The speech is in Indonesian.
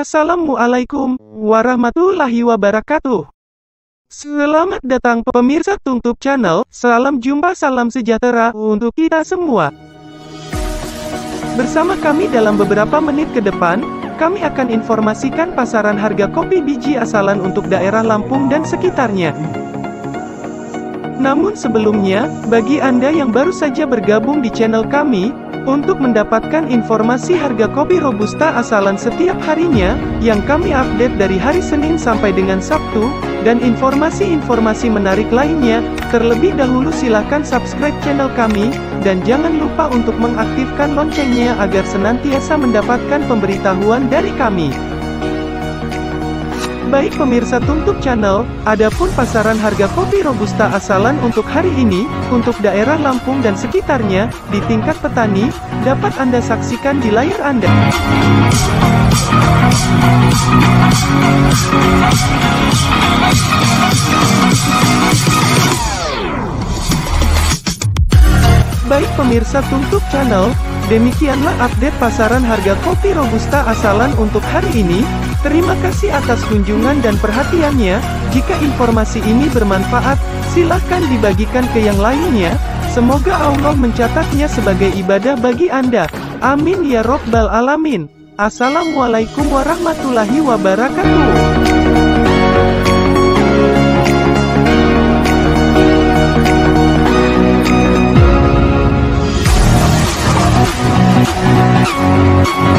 Assalamualaikum warahmatullahi wabarakatuh. Selamat datang pemirsa Tungtup Channel, salam jumpa salam sejahtera untuk kita semua. Bersama kami dalam beberapa menit ke depan, kami akan informasikan pasaran harga kopi biji asalan untuk daerah Lampung dan sekitarnya. Namun sebelumnya, bagi Anda yang baru saja bergabung di channel kami, untuk mendapatkan informasi harga kopi Robusta asalan setiap harinya, yang kami update dari hari Senin sampai dengan Sabtu, dan informasi-informasi menarik lainnya, terlebih dahulu silakan subscribe channel kami, dan jangan lupa untuk mengaktifkan loncengnya agar senantiasa mendapatkan pemberitahuan dari kami. Baik pemirsa Tungtup Channel, adapun pasaran harga kopi Robusta asalan untuk hari ini, untuk daerah Lampung dan sekitarnya, di tingkat petani, dapat Anda saksikan di layar Anda. Baik pemirsa Tungtup Channel, demikianlah update pasaran harga kopi Robusta asalan untuk hari ini. Terima kasih atas kunjungan dan perhatiannya. Jika informasi ini bermanfaat, silakan dibagikan ke yang lainnya. Semoga Allah mencatatnya sebagai ibadah bagi Anda. Amin ya Rabbal Alamin. Assalamualaikum warahmatullahi wabarakatuh.